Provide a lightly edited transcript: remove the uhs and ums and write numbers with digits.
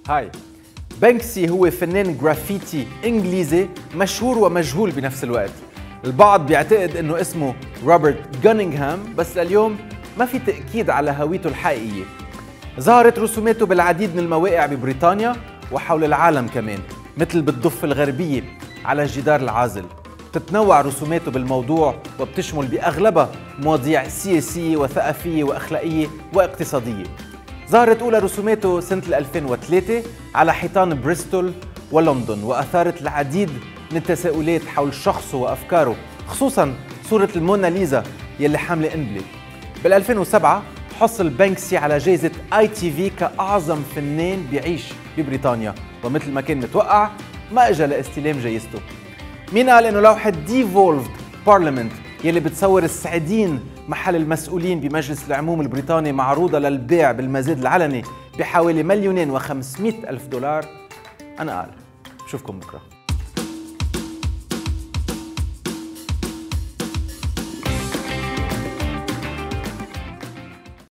هاي بانكسي هو فنان جرافيتي إنجليزي مشهور ومجهول بنفس الوقت. البعض بيعتقد إنه اسمه روبرت جونينغهام، بس لليوم ما في تأكيد على هويته الحقيقية. ظهرت رسوماته بالعديد من المواقع ببريطانيا وحول العالم كمان، مثل بالضفة الغربية على الجدار العازل. تتنوع رسوماته بالموضوع وبتشمل بأغلبها مواضيع سياسية وثقافية وأخلاقية واقتصادية. ظهرت أولى رسوماته سنة 2003 على حيطان بريستول ولندن، وأثارت العديد من التساؤلات حول شخصه وأفكاره، خصوصاً صورة الموناليزا يلي حاملة قنبلة. بال 2007 حصل بانكسي على جائزة ITV كأعظم فنان بيعيش ببريطانيا، ومثل ما كان متوقع ما اجى لاستلام جائزته. مين قال انه لوحة ديفولفد بارلمنت يلي بتصور السعيدين محل المسؤولين بمجلس العموم البريطاني معروضة للبيع بالمزاد العلني بحوالي $2,500,000؟ أنا قال. بشوفكم بكرة.